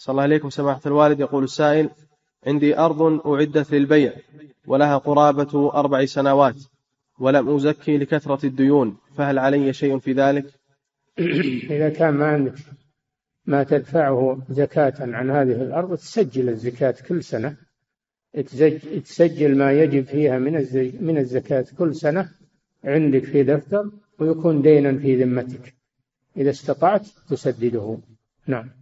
صلى الله عليكم سماحة الوالد. يقول السائل: عندي أرض أعدت للبيع ولها قرابة 4 سنوات ولم أزكي لكثرة الديون، فهل علي شيء في ذلك؟ إذا كان ما عندك ما تدفعه زكاة عن هذه الأرض تسجل الزكاة كل سنة، تسجل ما يجب فيها من الزكاة كل سنة عندك في دفتر، ويكون دينا في ذمتك إذا استطعت تسدده. نعم.